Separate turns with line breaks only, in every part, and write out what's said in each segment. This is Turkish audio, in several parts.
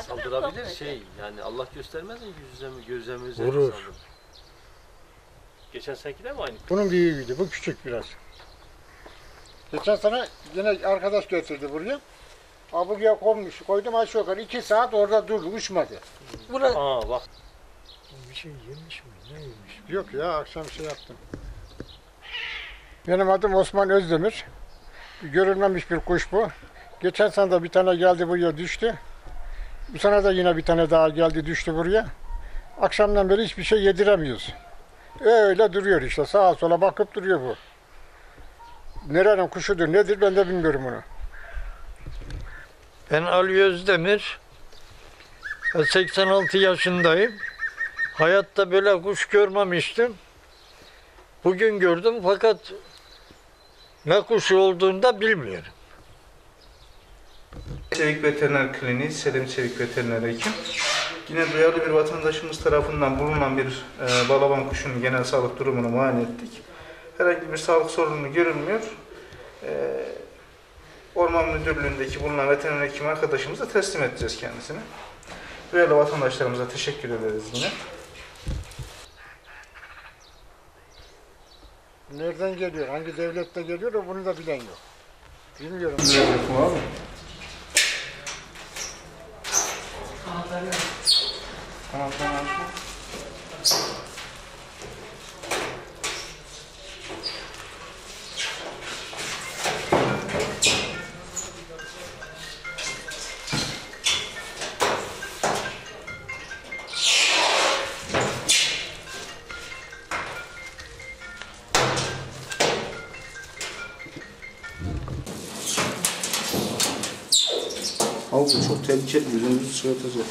Saldırabilir şey yani Allah göstermez mi gözümüze
Vurur.
saldırır. Geçen seneki de mi aynı?
Bunun büyüğüydü, bu küçük biraz. Geçen sene yine arkadaş getirdi buraya. Buraya koydum aşağı yukarı 2 saat orada durdu, uçmadı.
Aa bak.
Bir şey yemiş mi? Ne yemiş?
Yok ya, akşam şey yaptım. Benim adım Osman Özdemir. Görülmemiş bir kuş bu. Geçen sene de bir tane geldi buraya düştü. Bu sene de yine bir tane daha geldi düştü buraya. Akşamdan beri hiçbir şey yediremiyoruz. Öyle duruyor işte, sağa sola bakıp duruyor bu. Nerenin kuşudur nedir ben de bilmiyorum onu.
Ben Ali Özdemir. 86 yaşındayım. Hayatta böyle kuş görmemiştim. Bugün gördüm fakat ne kuşu olduğunu da bilmiyorum.
Çevik Veteriner Kliniği, Selim Çevik Veteriner Hekim. Yine duyarlı bir vatandaşımız tarafından bulunan bir balaban kuşunun genel sağlık durumunu muayene ettik. Herhangi bir sağlık sorunu görülmüyor. Orman Müdürlüğü'ndeki bulunan veteriner hekim arkadaşımıza teslim edeceğiz kendisini. Duyarlı vatandaşlarımıza teşekkür ederiz yine.
Nereden geliyor, hangi devlette geliyor o bunu da bilen yok. Bilmiyorum.
Abi. Tamam. Abi bu çok tehlikeli, yüzümüzü çıkartacak.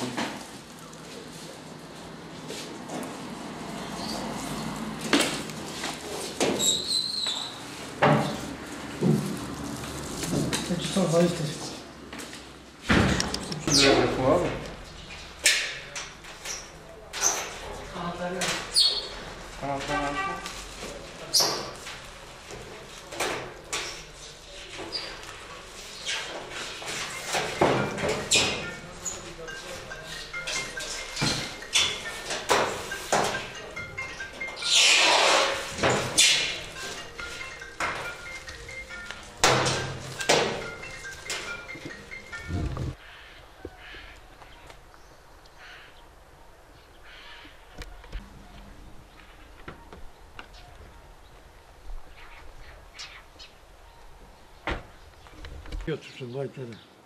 Abi. Tamam.
Götürsün Baytar'a.